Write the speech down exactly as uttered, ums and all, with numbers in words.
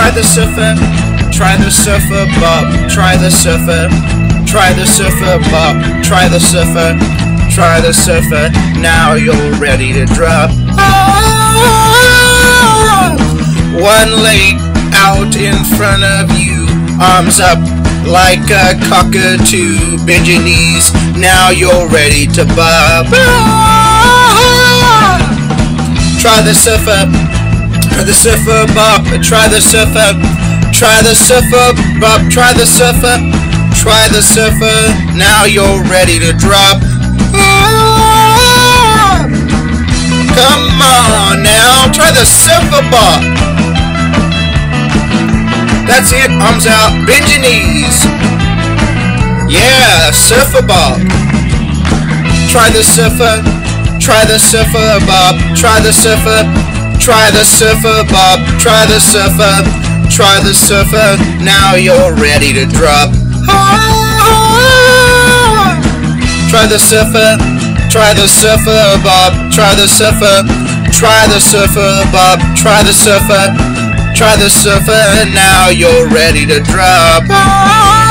Try the surfer, try the surfer bop, try the surfer, try the surfer bop, try the surfer, try the surfer, now you're ready to drop. Ah! One leg out in front of you, arms up like a cockatoo, bend your knees, now you're ready to bop. Ah! Try the surfer, try the surfer bop, try the surfer, try the surfer bop, try the surfer, try the surfer, now you're ready to drop. Ah! Come on now, try the surfer bop. That's it, arms out, bend your knees. Yeah, surfer bop. Try the surfer, try the surfer bop, try the surfer, try the surfer bop, try the surfer, try the surfer, now you're ready to drop. Ah! Try the surfer, try the surfer bop, try the surfer, try the surfer bop, try the surfer, try the surfer, now you're ready to drop. Ah!